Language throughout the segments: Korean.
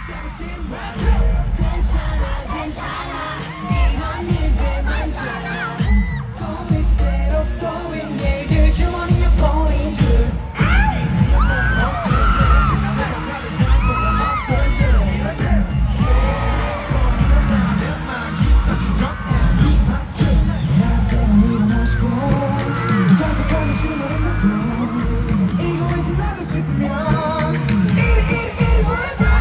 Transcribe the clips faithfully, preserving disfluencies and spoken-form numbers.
괜찮아 괜찮아 이런 일들 많잖아 고민대로 고민 내일 주머니에 포인트 이거 왠지 나도 싶으면 이리 이리 이리 보내자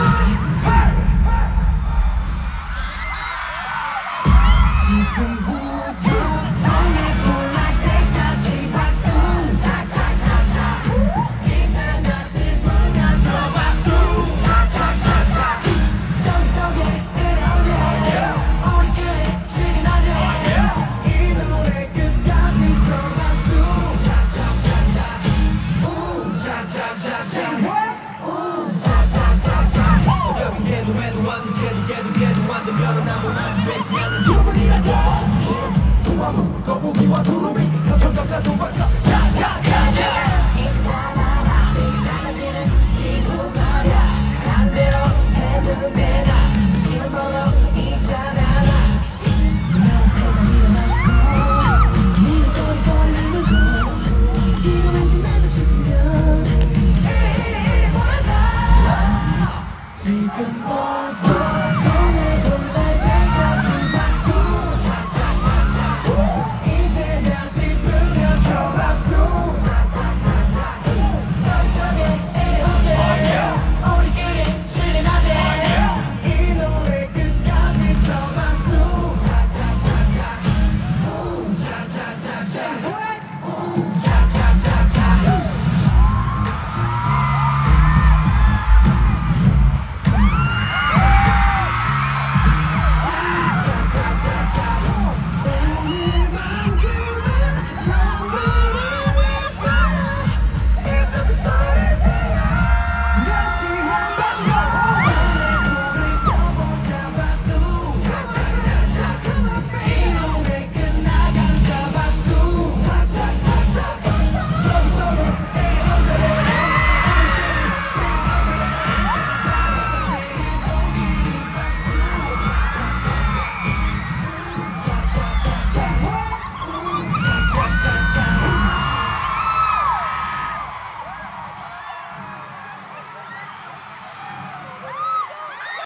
지금부터 손에 불날 때까지 박수 차차차차 이때 다시 불면 저 박수 차차차차 저기 속에 이래 언제 할게 우리끼리 스치긴 하지 이 노래 끝까지 저 박수 차차차차 우 차차차차 우 차차차차 어차피 얘도 해도 언제도 걔도 걔도 안 되면 아무나 되지 않는 주문이라도 소화문 거북이와 두루미 삼천각자도 발사 야야야야 있잖아 내게 이구 말야 한 대로 해도 되나 지금 보러 있잖아 나한테가 일어나고 니네 거리거리는 거 이거 왠지 나도 싶으면 이리 이리 이리 보낸다 지금부터